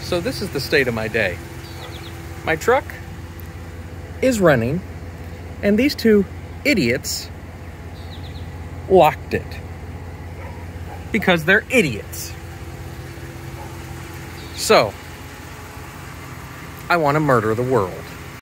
So this is the state of my day. My truck is running, and these two idiots locked it. Because they're idiots. So, I want to murder the world.